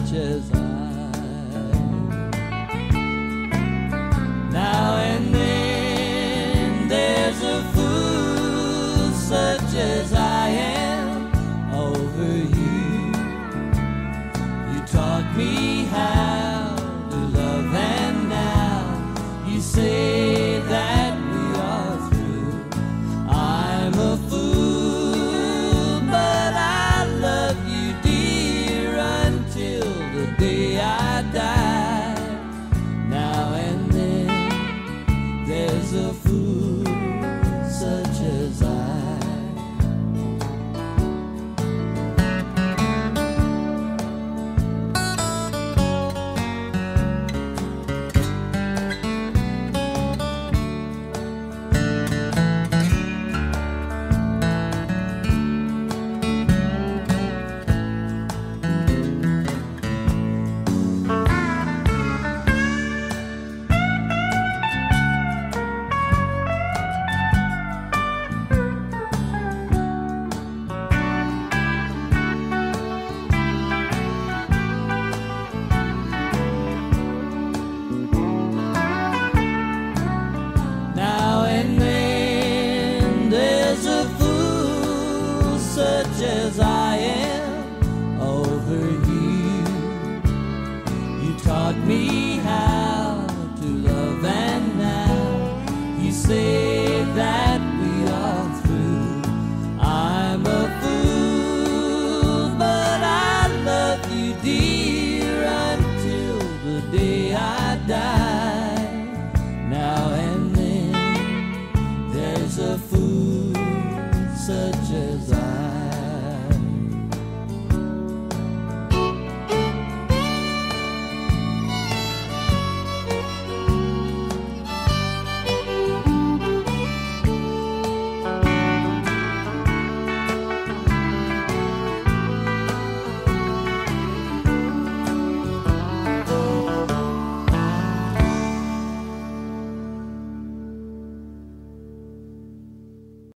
such as I. Now and then there's a fool such as I am over you. You taught me how to love, and now you say that we are through. I'm a fool, but I love you, dear, until the day I die. Now and then there's a fool such as I. Such as I am over you. You taught me how to love, and now you say that we are through. I'm a fool, but I love you, dear.